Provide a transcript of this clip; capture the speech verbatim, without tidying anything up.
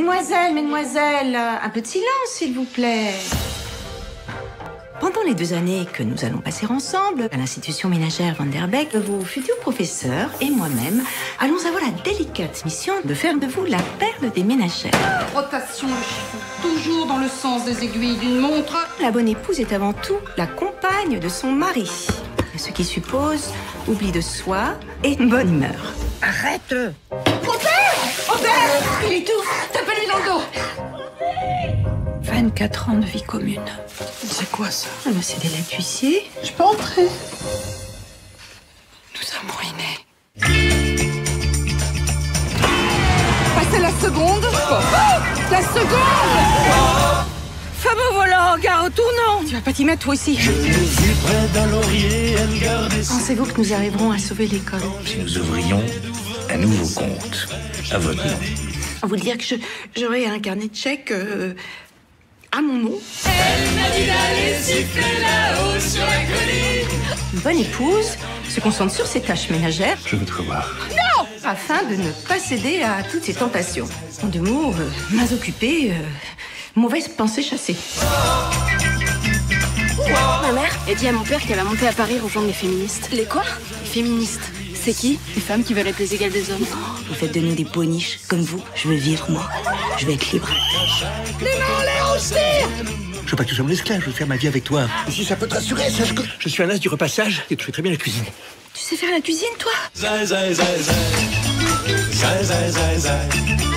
Mesdemoiselles, mesdemoiselles, un peu de silence, s'il vous plaît. Pendant les deux années que nous allons passer ensemble à l'institution ménagère Van der Beek, vos futurs professeurs et moi-même allons avoir la délicate mission de faire de vous la perle des ménagères. Rotation le chiffon, toujours dans le sens des aiguilles d'une montre. La bonne épouse est avant tout la compagne de son mari, ce qui suppose oubli de soi et une bonne humeur. Arrête! Robert! Robert! Il étouffe! Tapez-lui dans le dos! vingt-quatre ans de vie commune. C'est quoi ça? Ah bah c'est des lacs d'huissier. Je peux entrer? Nous sommes ruinés. Passez la seconde! Oh, la seconde! Fameux volant, gare au tournant. Tu vas pas t'y mettre, toi aussi. Je l'ai vue près d'un laurier, elle gardait ses... Pensez-vous que nous arriverons à sauver l'école? Si nous ouvrions un nouveau compte à votre nom. Vous dire que je, j'aurai un carnet de chèques euh, à mon nom. Elle m'a dit d'aller siffler là-haut sur la colline. Une bonne épouse se concentre sur ses tâches ménagères. Je veux te revoir. Non! Afin de ne pas céder à toutes ses tentations. En deux mots, euh, mains occupées, euh, mauvaise pensée chassée. Ma mère a dit à mon père qu'elle va monter à Paris rejoindre les féministes. Les quoi? Les féministes. C'est qui? Les femmes qui veulent être les égales des hommes. Vous faites de nous des poniches comme vous. Je veux vivre, moi. Je veux être libre. Les mains en l'air aussi. Je veux pas que tu sois mon esclave, je veux faire ma vie avec toi. Et si ça peut te rassurer, sache que Je suis un as du repassage et tu fais très bien la cuisine. Tu sais faire la cuisine, toi? Zai, zai, zai, zai. Zai, zai, zai, zai.